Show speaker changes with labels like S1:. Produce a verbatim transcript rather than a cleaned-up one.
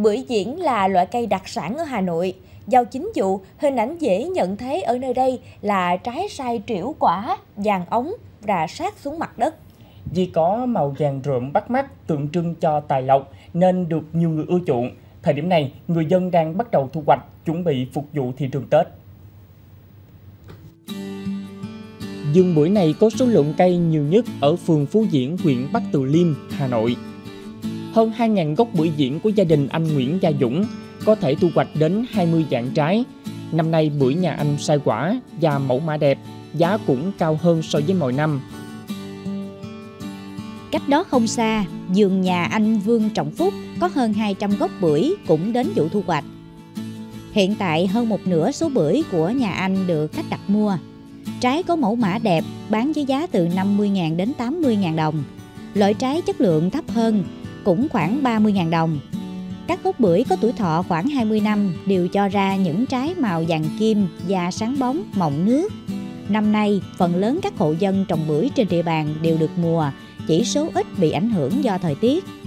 S1: Bưởi diễn là loại cây đặc sản ở Hà Nội. Vào chính vụ, hình ảnh dễ nhận thấy ở nơi đây là trái sai trĩu quả, vàng óng, rà sát xuống mặt đất.
S2: Vì có màu vàng rợm bắt mắt, tượng trưng cho tài lộc nên được nhiều người ưa chuộng. Thời điểm này, người dân đang bắt đầu thu hoạch, chuẩn bị phục vụ thị trường Tết. Vườn bưởi này có số lượng cây nhiều nhất ở phường Phú Diễn, huyện Bắc Từ Liêm, Hà Nội. Hơn hai nghìn gốc bưởi diễn của gia đình anh Nguyễn Gia Dũng có thể thu hoạch đến hai mươi vạn trái. Năm nay bưởi nhà anh sai quả và mẫu mã đẹp, giá cũng cao hơn so với mọi năm.
S3: Cách đó không xa, vườn nhà anh Vương Trọng Phúc có hơn hai trăm gốc bưởi cũng đến vụ thu hoạch. Hiện tại hơn một nửa số bưởi của nhà anh được khách đặt mua. Trái có mẫu mã đẹp, bán với giá từ năm mươi nghìn đến tám mươi nghìn đồng. Loại trái chất lượng thấp hơn, cũng khoảng ba mươi nghìn đồng. Các gốc bưởi có tuổi thọ khoảng hai mươi năm đều cho ra những trái màu vàng kim và sáng bóng, mọng nước. Năm nay, phần lớn các hộ dân trồng bưởi trên địa bàn đều được mùa, chỉ số ít bị ảnh hưởng do thời tiết.